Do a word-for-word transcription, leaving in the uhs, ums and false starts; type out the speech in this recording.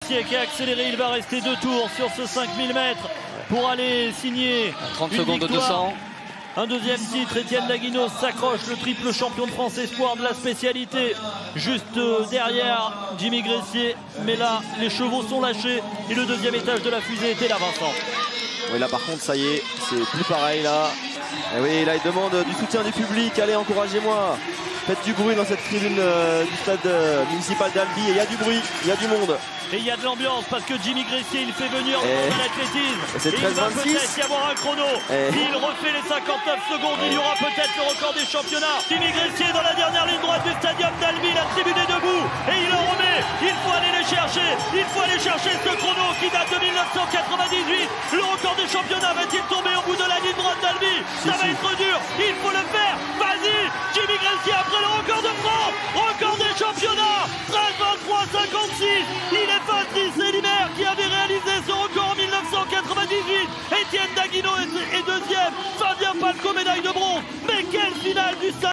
Gressier qui a accéléré. Il va rester deux tours sur ce cinq mille mètres pour aller signer trente une secondes de deux cents. Un deuxième titre. Étienne Daguinos s'accroche, le triple champion de France espoir de la spécialité, juste derrière Jimmy Gressier. Mais là, les chevaux sont lâchés et le deuxième étage de la fusée était là, Vincent. Oui, là par contre, ça y est, c'est plus pareil là. Et oui, là il demande du soutien du public. Allez, encouragez-moi. Faites du bruit dans cette tribune euh, du stade euh, municipal d'Albi. Et il y a du bruit, il y a du monde. Et il y a de l'ambiance parce que Jimmy Gressier, il fait venir le monde de l'athlétisme. C'est il va treize vingt-six. peut-être y avoir un chrono. Et... Il refait les cinquante-neuf secondes. Et... il y aura peut-être le record des championnats. Jimmy Gressier dans la dernière ligne droite du stadium d'Albi. La tribune est debout. Et il le remet. Il faut aller les chercher. Il faut aller chercher ce chrono qui date de mille neuf cent quatre-vingt-dix-huit. Le record des championnats va-t-il tomber au bout de la ligne droite d'Albi? Ça si, va si. être dur. Il faut le faire. Vas-y. Jimmy Gressier après le record de France. Record des championnats. treize vingt-trois cinquante-six. Il est Patrice Elimer qui avait réalisé ce record en mille neuf cent quatre-vingt-dix-huit. Étienne Daguinos est deuxième. Fabien Palco, médaille de bronze. Mais quelle finale du stade!